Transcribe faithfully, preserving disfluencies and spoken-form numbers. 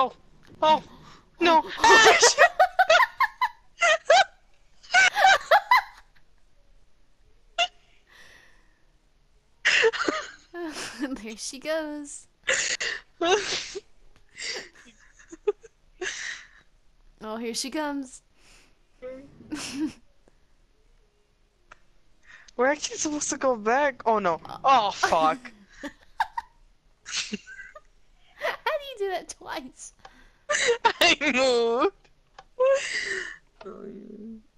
Oh, oh, no. Ash! There she goes. Oh, here she comes. We're actually supposed to go back. Oh no. Oh fuck. How do you do that twice? I moved. Oh, yeah.